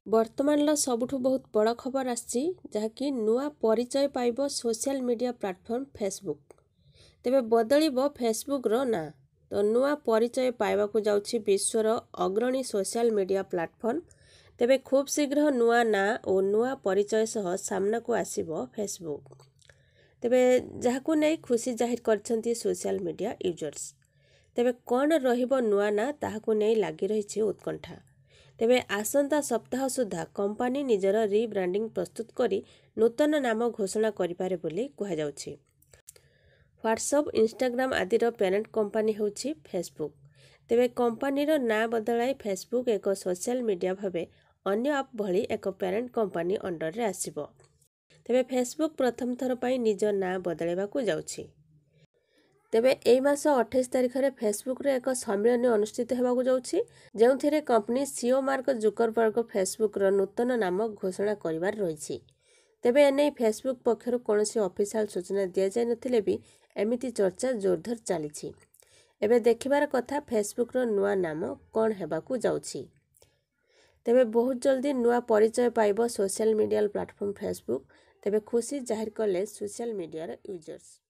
ବର୍ତ୍ତମାନର ସବୁଠୁ ବହୁତ ବଡ଼ ଖବର ଆସିଛି, ଯାହାକି ନୂଆ ପରିଚୟ ପାଇବ ସୋସିଆଲ ମିଡ଼ିଆ ପ୍ଲାଟଫର୍ମ ଫେସବୁକ୍। ତେବେ ବଦଳିବ ଫେସବୁକ୍ର ନାଁ। ତ ନୂଆ ପରିଚୟ ପାଇବାକୁ ଯାଉଛି ବିଶ୍ୱର ଅଗ୍ରଣୀ ସୋସିଆଲ ମିଡ଼ିଆ ପ୍ଲାଟଫର୍ମ। ତେବେ ଖୁବ୍ ଶୀଘ୍ର ନୂଆ ନାଁ ଓ ନୂଆ ପରିଚୟ ସହ ସାମ୍ନାକୁ ଆସିବ ଫେସବୁକ୍। ତେବେ ଯାହାକୁ ନେଇ ଖୁସି ଜାହିର କରିଛନ୍ତି ସୋସିଆଲ ମିଡ଼ିଆ ୟୁଜର୍ସ। ତେବେ କ'ଣ ରହିବ ନୂଆ ନାଁ ତାହାକୁ ନେଇ ଲାଗି ରହିଛି ଉତ୍କଣ୍ଠା। ତେବେ ଆସନ୍ତା ସପ୍ତାହ ସୁଦ୍ଧା କମ୍ପାନୀ ନିଜର ରିବ୍ରାଣ୍ଡିଂ ପ୍ରସ୍ତୁତ କରି ନୂତନ ନାମ ଘୋଷଣା କରିପାରେ ବୋଲି କୁହାଯାଉଛି। ହ୍ୱାଟ୍ସଆପ୍, ଇନଷ୍ଟାଗ୍ରାମ ଆଦିର ପ୍ୟାରେଣ୍ଟ କମ୍ପାନୀ ହେଉଛି ଫେସବୁକ୍। ତେବେ କମ୍ପାନୀର ନାଁ ବଦଳାଇ ଫେସବୁକ୍ ଏକ ସୋସିଆଲ ମିଡ଼ିଆ ଭାବେ ଅନ୍ୟ ଆପ୍ ଭଳି ଏକ ପ୍ୟାରେଣ୍ଟ କମ୍ପାନୀ ଅଣ୍ଡରରେ ଆସିବ। ତେବେ ଫେସବୁକ୍ ପ୍ରଥମ ଥର ପାଇଁ ନିଜ ନାଁ ବଦଳାଇବାକୁ ଯାଉଛି। ତେବେ ଏହି ମାସ 28 ତାରିଖରେ ଫେସବୁକ୍ରେ ଏକ ସମ୍ମିଳନୀ ଅନୁଷ୍ଠିତ ହେବାକୁ ଯାଉଛି, ଯେଉଁଥିରେ କମ୍ପାନୀ ସିଇଓ ମାର୍କ ଜୁକରବର୍ଗ ଫେସବୁକ୍ର ନୂତନ ନାମ ଘୋଷଣା କରିବାର ରହିଛି। ତେବେ ଏନେଇ ଫେସବୁକ୍ ପକ୍ଷରୁ କୌଣସି ଅଫିସିଆଲ ସୂଚନା ଦିଆଯାଇନଥିଲେ ବି ଏମିତି ଚର୍ଚ୍ଚା ଜୋରଦାର ଚାଲିଛି। ଏବେ ଦେଖିବାର କଥା ଫେସବୁକ୍ର ନୂଆ ନାମ କ'ଣ ହେବାକୁ ଯାଉଛି। ତେବେ ବହୁତ ଜଲ୍ଦି ନୂଆ ପରିଚୟ ପାଇବ ସୋସିଆଲ ମିଡ଼ିଆ ପ୍ଲାଟଫର୍ମ ଫେସବୁକ୍। ତେବେ ଖୁସି ଜାହିର କଲେ ସୋସିଆଲ ମିଡ଼ିଆର ୟୁଜର୍ସ।